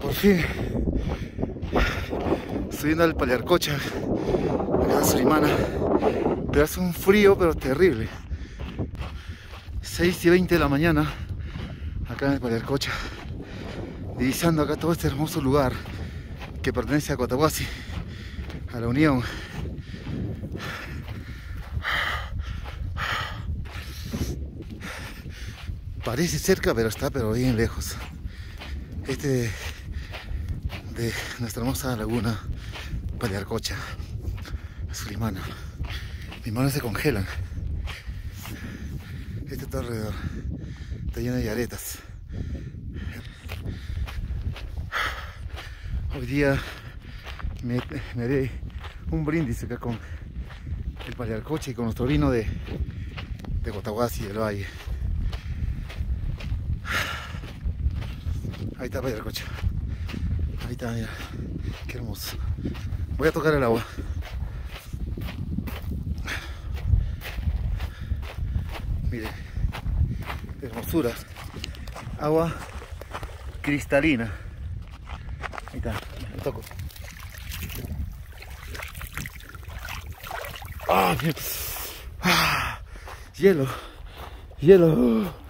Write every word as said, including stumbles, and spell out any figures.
Por fin, subiendo al Paliarcocha, acá en Sulimana, pero hace un frío pero terrible. seis y veinte de la mañana, acá en el Paliarcocha, divisando acá todo este hermoso lugar que pertenece a Cotahuasi, a la Unión. Parece cerca, pero está pero bien lejos. Este de nuestra hermosa laguna Paliarcocha, Sulimana. Mis manos se congelan. Este está alrededor, está lleno de yaretas. Hoy día me, me haré un brindis acá con el Paliarcocha y con nuestro vino de, de Cotahuasi del Valle. Ahí está Paliarcocha. Ahí está, mira. Qué hermoso. Voy a tocar el agua. Mire. Hermosura. Agua cristalina. Ahí está. Lo toco. ¡Ah! ¡Ah! Hielo. Hielo.